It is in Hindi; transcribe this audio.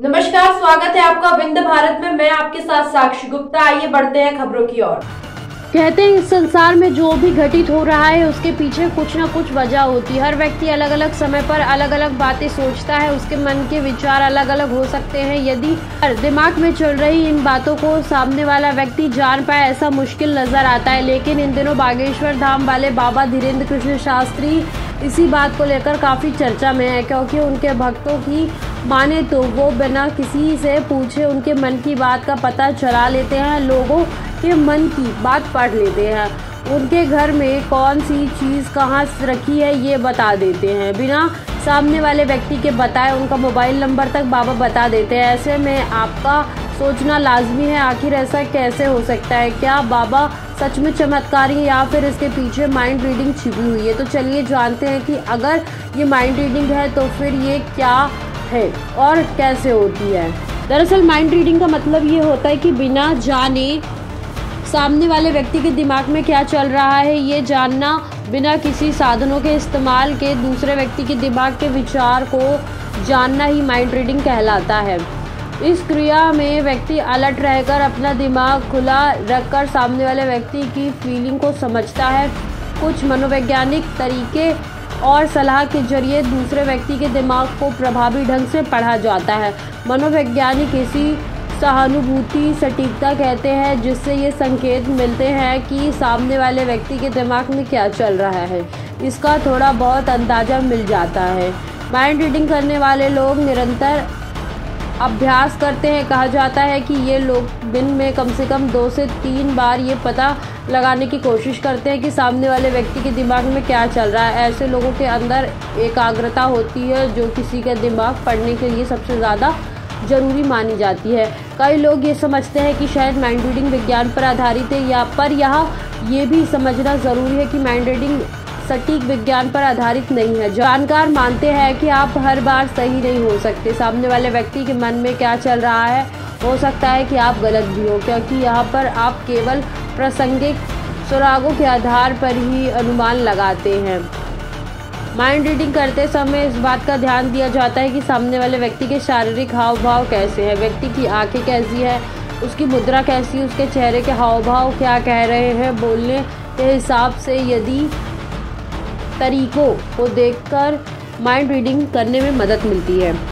नमस्कार, स्वागत है आपका विंध्य भारत में। मैं आपके साथ साक्षी गुप्ता। आइए बढ़ते हैं खबरों की ओर। कहते हैं इस संसार में जो भी घटित हो रहा है उसके पीछे कुछ न कुछ वजह होती है। हर व्यक्ति अलग अलग समय पर अलग अलग बातें सोचता है, उसके मन के विचार अलग अलग हो सकते हैं। यदि दिमाग में चल रही इन बातों को सामने वाला व्यक्ति जान पाए ऐसा मुश्किल नजर आता है। लेकिन इन दिनों बागेश्वर धाम वाले बाबा धीरेन्द्र कृष्ण शास्त्री इसी बात को लेकर काफी चर्चा में है, क्योंकि उनके भक्तों की माने तो वो बिना किसी से पूछे उनके मन की बात का पता चला लेते हैं, लोगों के मन की बात पढ़ लेते हैं, उनके घर में कौन सी चीज़ कहाँ रखी है ये बता देते हैं, बिना सामने वाले व्यक्ति के बताए उनका मोबाइल नंबर तक बाबा बता देते हैं। ऐसे में आपका सोचना लाजमी है, आखिर ऐसा कैसे हो सकता है? क्या बाबा सच में चमत्कारी है या फिर इसके पीछे माइंड रीडिंग छिपी हुई है? तो चलिए जानते हैं कि अगर ये माइंड रीडिंग है तो फिर ये क्या है और कैसे होती है। दरअसल माइंड रीडिंग का मतलब ये होता है कि बिना जाने सामने वाले व्यक्ति के दिमाग में क्या चल रहा है ये जानना, बिना किसी साधनों के इस्तेमाल के दूसरे व्यक्ति के दिमाग के विचार को जानना ही माइंड रीडिंग कहलाता है। इस क्रिया में व्यक्ति अलर्ट रहकर अपना दिमाग खुला रखकर सामने वाले व्यक्ति की फीलिंग को समझता है। कुछ मनोवैज्ञानिक तरीके और सलाह के जरिए दूसरे व्यक्ति के दिमाग को प्रभावी ढंग से पढ़ा जाता है। मनोवैज्ञानिक इसी सहानुभूति सटीकता कहते हैं, जिससे ये संकेत मिलते हैं कि सामने वाले व्यक्ति के दिमाग में क्या चल रहा है, इसका थोड़ा बहुत अंदाजा मिल जाता है। माइंड रीडिंग करने वाले लोग निरंतर अभ्यास करते हैं। कहा जाता है कि ये लोग दिन में कम से कम 2 से 3 बार ये पता लगाने की कोशिश करते हैं कि सामने वाले व्यक्ति के दिमाग में क्या चल रहा है। ऐसे लोगों के अंदर एकाग्रता होती है जो किसी का दिमाग पढ़ने के लिए सबसे ज़्यादा जरूरी मानी जाती है। कई लोग ये समझते हैं कि शायद माइंड रीडिंग विज्ञान पर आधारित है, पर यहाँ ये भी समझना ज़रूरी है कि माइंड रीडिंग सटीक विज्ञान पर आधारित नहीं है। जानकार मानते हैं कि आप हर बार सही नहीं हो सकते। सामने वाले व्यक्ति के मन में क्या चल रहा है, हो सकता है कि आप गलत भी हो, क्योंकि यहाँ पर आप केवल प्रासंगिक सुरागों के आधार पर ही अनुमान लगाते हैं। माइंड रीडिंग करते समय इस बात का ध्यान दिया जाता है कि सामने वाले व्यक्ति के शारीरिक हाव भाव कैसे हैं, व्यक्ति की आंखें कैसी है, उसकी मुद्रा कैसी है, उसके चेहरे के हाव भाव क्या कह रहे हैं। बोलने के हिसाब से यदि तरीकों को देखकर माइंड रीडिंग करने में मदद मिलती है।